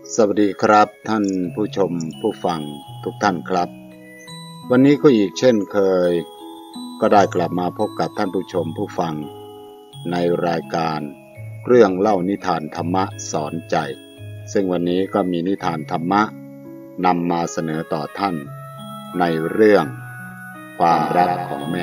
สวัสดีครับท่านผู้ชมผู้ฟังทุกท่านครับวันนี้ก็อีกเช่นเคยก็ได้กลับมาพบกับท่านผู้ชมผู้ฟังในรายการเรื่องเล่านิทานธรรมะสอนใจซึ่งวันนี้ก็มีนิทานธรรมะนำมาเสนอต่อท่านในเรื่องความรักของแม่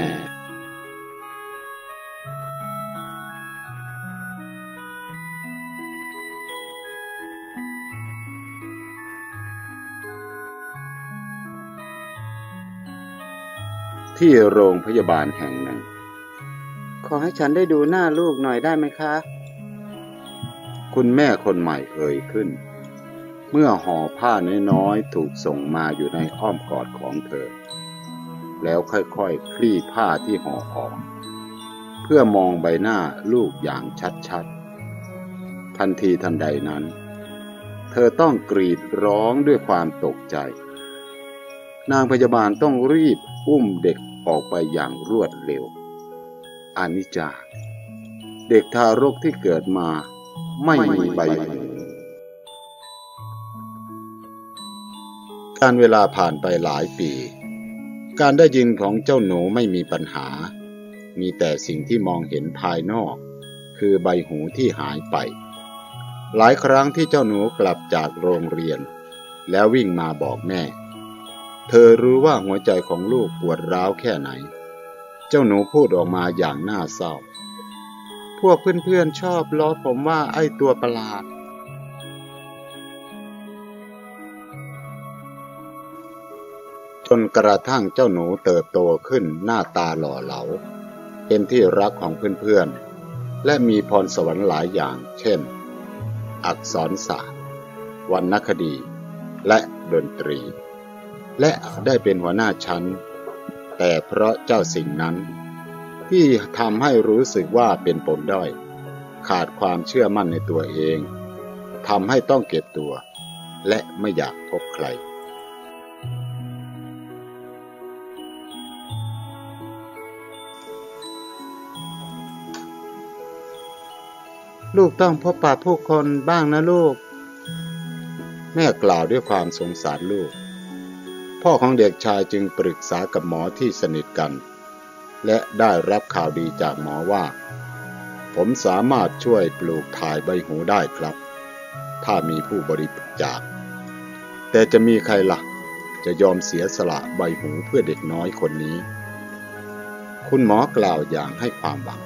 ที่โรงพยาบาลแห่งหนึ่งขอให้ฉันได้ดูหน้าลูกหน่อยได้ไหมคะคุณแม่คนใหม่เอ่ยขึ้นเมื่อห่อผ้าน้อยๆถูกส่งมาอยู่ในอ้อมกอดของเธอแล้วค่อยๆคลี่ผ้าที่ห่อออกเพื่อมองใบหน้าลูกอย่างชัดๆทันทีทันใดนั้นเธอต้องกรีดร้องด้วยความตกใจนางพยาบาลต้องรีบอุ้มเด็กออกไปอย่างรวดเร็วอานิจจาเด็กทารกที่เกิดมาไม่มีใบหูการเวลาผ่านไปหลายปีการได้ยินของเจ้าหนูไม่มีปัญหามีแต่สิ่งที่มองเห็นภายนอกคือใบหูที่หายไปหลายครั้งที่เจ้าหนูกลับจากโรงเรียนแล้ววิ่งมาบอกแม่เธอรู้ว่าหัวใจของลูกปวดร้าวแค่ไหนเจ้าหนูพูดออกมาอย่างน่าเศร้าพวกเพื่อนๆชอบล้อผมว่าไอ้ตัวประหลาดจนกระทั่งเจ้าหนูเติบโตขึ้นหน้าตาหล่อเหลาเป็นที่รักของเพื่อนๆและมีพรสวรรค์หลายอย่างเช่นอักษรศาสตร์วรรณคดีและดนตรีและได้เป็นหัวหน้าชั้นแต่เพราะเจ้าสิ่งนั้นที่ทำให้รู้สึกว่าเป็นปมด้อยขาดความเชื่อมั่นในตัวเองทำให้ต้องเก็บตัวและไม่อยากพบใครลูกต้องพบปะผู้คนบ้างนะลูกแม่กล่าวด้วยความสงสารลูกพ่อของเด็กชายจึงปรึกษากับหมอที่สนิทกันและได้รับข่าวดีจากหมอว่าผมสามารถช่วยปลูกถ่ายใบหูได้ครับถ้ามีผู้บริจาคแต่จะมีใครล่ะจะยอมเสียสละใบหูเพื่อเด็กน้อยคนนี้คุณหมอกล่าวอย่างให้ความหวัง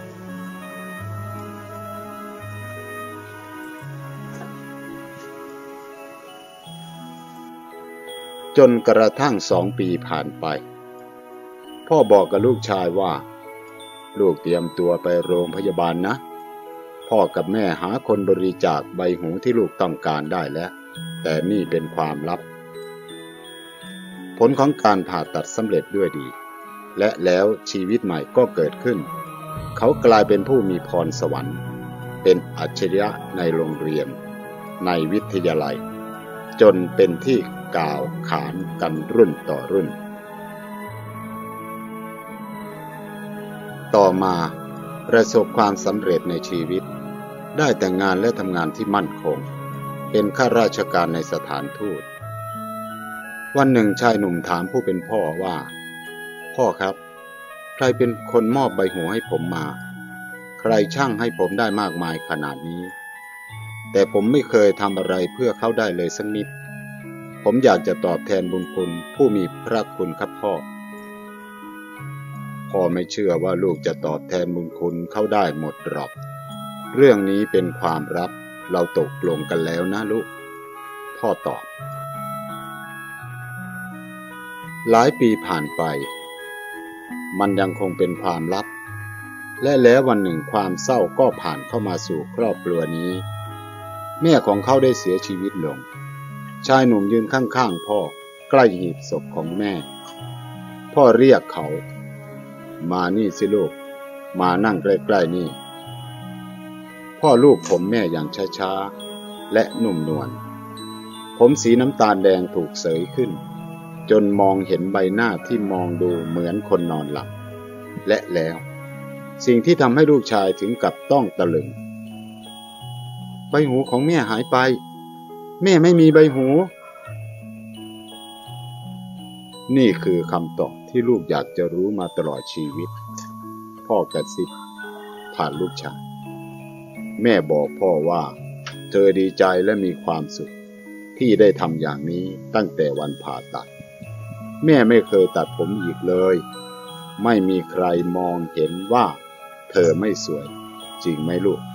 จนกระทั่ง2 ปีผ่านไปพ่อบอกกับลูกชายว่าลูกเตรียมตัวไปโรงพยาบาลนะพ่อกับแม่หาคนบริจาคใบหูที่ลูกต้องการได้แล้วแต่นี่เป็นความลับผลของการผ่าตัดสำเร็จด้วยดีและแล้วชีวิตใหม่ก็เกิดขึ้นเขากลายเป็นผู้มีพรสวรรค์เป็นอัจฉริยะในโรงเรียนในวิทยาลัยจนเป็นที่กล่าวขานกันรุ่นต่อรุ่นต่อมาประสบความสำเร็จในชีวิตได้แต่งงานและทำงานที่มั่นคงเป็นข้าราชการในสถานทูตวันหนึ่งชายหนุ่มถามผู้เป็นพ่อว่าพ่อครับใครเป็นคนมอบใบหูให้ผมมาใครช่างให้ผมได้มากมายขนาดนี้แต่ผมไม่เคยทำอะไรเพื่อเขาได้เลยสักนิดผมอยากจะตอบแทนบุญคุณผู้มีพระคุณครับพ่อไม่เชื่อว่าลูกจะตอบแทนบุญคุณเขาได้หมดหรอกเรื่องนี้เป็นความลับเราตกลงกันแล้วนะลูกพ่อตอบหลายปีผ่านไปมันยังคงเป็นความลับและแล้ววันหนึ่งความเศร้าก็ผ่านเข้ามาสู่ครอบครัวนี้แม่ของเขาได้เสียชีวิตลงชายหนุ่มยืนข้างๆพ่อใกล้หีบศพของแม่พ่อเรียกเขามานี่สิลูกมานั่งใกล้ๆนี่พ่อลูบผมแม่อย่างช้าๆและนุ่มนวลผมสีน้ำตาลแดงถูกเสยขึ้นจนมองเห็นใบหน้าที่มองดูเหมือนคนนอนหลับและแล้วสิ่งที่ทำให้ลูกชายถึงกับต้องตะลึงใบหูของแม่หายไปแม่ไม่มีใบหูนี่คือคำตอบที่ลูกอยากจะรู้มาตลอดชีวิตพ่อกระซิบผ่านลูกชายแม่บอกพ่อว่าเธอดีใจและมีความสุขที่ได้ทำอย่างนี้ตั้งแต่วันผ่าตัดแม่ไม่เคยตัดผมอีกเลยไม่มีใครมองเห็นว่าเธอไม่สวยจริงไหมลูก